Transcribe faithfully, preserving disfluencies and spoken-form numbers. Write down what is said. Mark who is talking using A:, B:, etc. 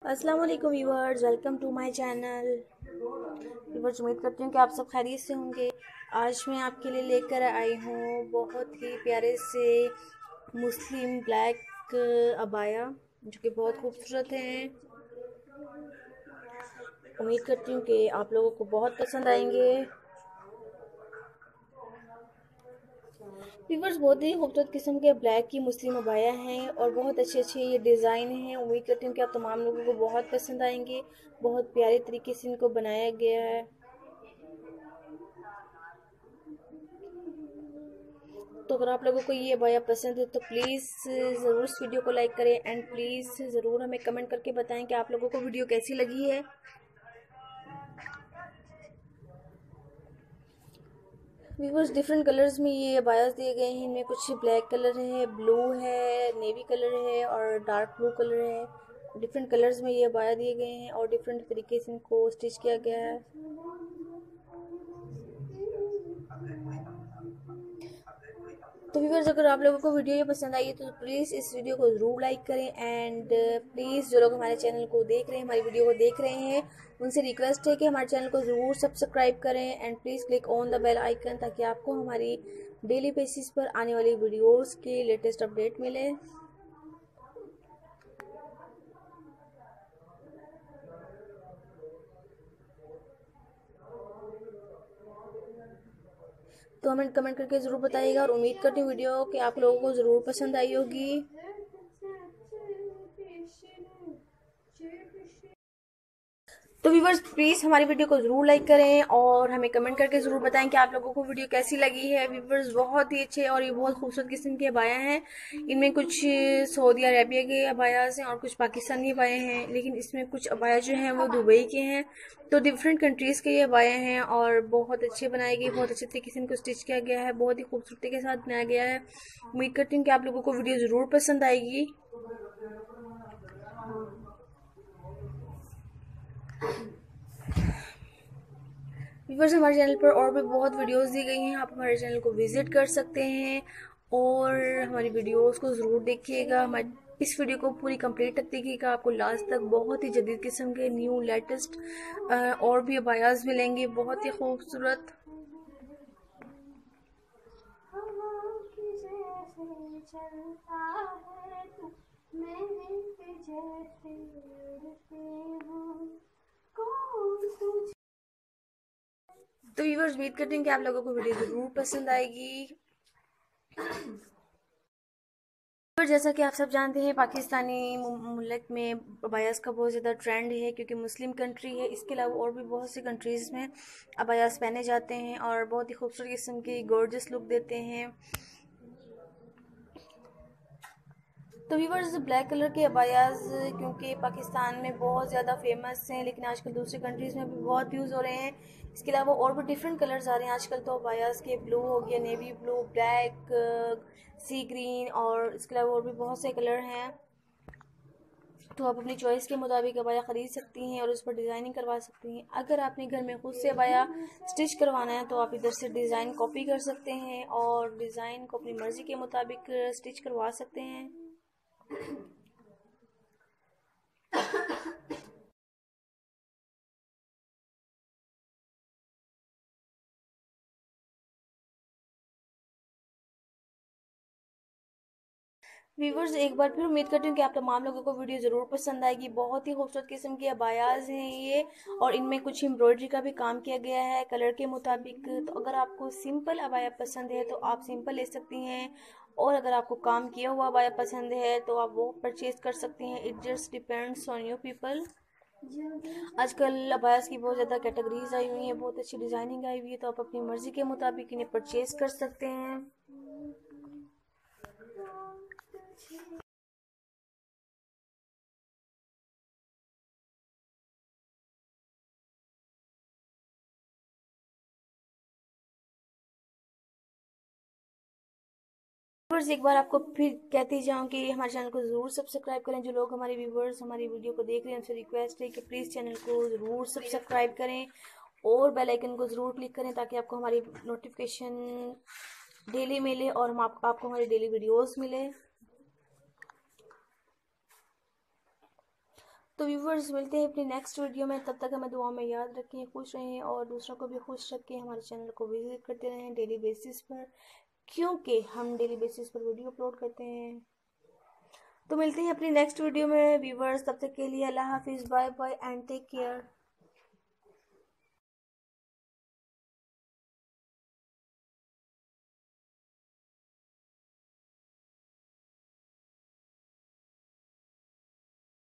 A: अस्सलाम वालेकुम viewers, welcome to my channel. Viewers, उम्मीद करती हूँ कि आप सब खैरियत से होंगे। आज मैं आपके लिए लेकर आई हूँ बहुत ही प्यारे से मुस्लिम ब्लैक अबाया जो कि बहुत खूबसूरत हैं। उम्मीद करती हूँ कि आप लोगों को बहुत पसंद आएंगे। व्यूअर्स, बहुत ही खूबसूरत किस्म के ब्लैक की मुस्लिम अबाया हैं और बहुत अच्छे अच्छे ये डिज़ाइन हैं। उम्मीद करती हूँ कि आप तमाम लोगों को बहुत पसंद आएंगे। बहुत प्यारे तरीके से इनको बनाया गया है। तो अगर आप लोगों को ये अबाया पसंद है तो प्लीज़ ज़रूर इस वीडियो को लाइक करें एंड प्लीज़ ज़रूर हमें कमेंट करके बताएं कि आप लोगों को वीडियो कैसी लगी है। व्यूअर्स, डिफरेंट कलर्स में ये अबायास दिए गए हैं। इनमें कुछ ब्लैक कलर है, ब्लू है, नेवी कलर है और डार्क ब्लू कलर है। डिफरेंट कलर्स में ये अबाया दिए गए हैं और डिफरेंट तरीके से इनको स्टिच किया गया है। तो व्यूअर्स, अगर आप लोगों को वीडियो ये पसंद आई है तो प्लीज़ इस वीडियो को ज़रूर लाइक करें एंड प्लीज़ जो लोग हमारे चैनल को देख रहे हैं, हमारी वीडियो को देख रहे हैं, उनसे रिक्वेस्ट है कि हमारे चैनल को ज़रूर सब्सक्राइब करें and please click on the bell icon ताकि आपको हमारी डेली बेसिस पर आने वाली वीडियोज़ के लेटेस्ट अपडेट मिले। तो हमें कमेंट करके ज़रूर बताइएगा और उम्मीद करती हूँ वीडियो कि आप लोगों को ज़रूर पसंद आई होगी। तो व्यूवर्स, प्लीज़ हमारी वीडियो को ज़रूर लाइक करें और हमें कमेंट करके ज़रूर बताएं कि आप लोगों को वीडियो कैसी लगी है। व्यूवर्स, बहुत ही अच्छे और ये बहुत खूबसूरत किस्म के अबाया हैं। इनमें कुछ सऊदी अरेबिया के अबायास हैं और कुछ पाकिस्तानी अबाया हैं, लेकिन इसमें कुछ अबाया जो हैं वो दुबई के हैं। तो डिफरेंट कंट्रीज़ के ये अबाया हैं और बहुत अच्छे बनाए गए, बहुत अच्छे तरीके से इनको स्टिच किया गया है, बहुत ही खूबसूरती के साथ बनाया गया है। उम्मीद करती हूँ कि आप लोगों को वीडियो ज़रूर पसंद आएगी। व्यूअर्स, हमारे चैनल पर और भी बहुत वीडियोस दी गई हैं, आप हमारे चैनल को विजिट कर सकते हैं और हमारी वीडियोस को ज़रूर देखिएगा। हमारी इस वीडियो को पूरी कंप्लीट तक देखिएगा, आपको लास्ट तक बहुत ही जदीद किस्म के न्यू लेटेस्ट और भी अबायास मिलेंगे, बहुत ही खूबसूरत। तो व्यूअर्स, उम्मीद करते हैं कि आप लोगों को वीडियो ज़रूर पसंद आएगी। और जैसा कि आप सब जानते हैं, पाकिस्तानी मुल्क में अबायास का बहुत ज़्यादा ट्रेंड है क्योंकि मुस्लिम कंट्री है। इसके अलावा और भी बहुत सी कंट्रीज़ में अबायास पहने जाते हैं और बहुत ही खूबसूरत किस्म की गॉर्जियस लुक देते हैं। तो व्यूवर्स, ब्लैक कलर के अबायास क्योंकि पाकिस्तान में बहुत ज़्यादा फेमस हैं, लेकिन आजकल दूसरी कंट्रीज़ में भी बहुत यूज़ हो रहे हैं। इसके अलावा और भी डिफरेंट कलर्स आ रहे हैं आजकल। तो अबायास के ब्लू हो गया, navy blue, black, sea green और इसके अलावा और भी बहुत से कलर हैं। तो आप अपनी चॉइस के मुताबिक अबाया ख़रीद सकती हैं और उस पर डिज़ाइनिंग करवा सकती हैं। अगर आपने घर में खुद से अबाया स्टिच करवाना है तो आप इधर से डिज़ाइन कॉपी कर सकते हैं और डिज़ाइन को अपनी मर्ज़ी के मुताबिक स्टिच करवा सकते हैं। व्यूवर्स, एक बार फिर उम्मीद करती हूँ कि आप तमाम लोगों को वीडियो ज़रूर पसंद आएगी। बहुत ही खूबसूरत किस्म की अबायाज हैं ये और इनमें कुछ एम्ब्रॉयडरी का भी काम किया गया है कलर के मुताबिक। तो अगर आपको सिंपल अबाया पसंद है तो आप सिंपल ले सकती हैं और अगर आपको काम किया हुआ अबाया पसंद है तो आप वो परचेज कर सकती हैं। It just depends on you people. आजकल अबायास की बहुत ज़्यादा कैटेगरीज आई हुई हैं, बहुत अच्छी डिज़ाइनिंग आई हुई है, तो आप अपनी मर्ज़ी के मुताबिक इन्हें परचेज कर सकते हैं। व्यूवर्स, एक बार आपको फिर कहती जाऊँ कि हमारे चैनल को ज़रूर सब्सक्राइब करें। जो लोग हमारे व्यूवर्स हमारी वीडियो को देख रहे हैं उनसे रिक्वेस्ट है कि प्लीज़ चैनल को ज़रूर सब्सक्राइब करें और बेल आइकन को ज़रूर क्लिक करें ताकि आपको हमारी नोटिफिकेशन डेली मिले और हम आप, आपको हमारी डेली वीडियोस मिले। तो व्यूवर्स मिलते हैं अपनी नेक्स्ट वीडियो में, तब तक हमें दुआ में याद रखें, खुश रहें और दूसरों को भी खुश रखें। हमारे चैनल को विजिट करते रहें डेली बेसिस पर, क्योंकि हम डेली बेसिस पर वीडियो अपलोड करते हैं। तो मिलते हैं अपनी नेक्स्ट वीडियो में व्यूवर्स, तब तक के लिए अल्लाह हाफिज़, bye bye and take care.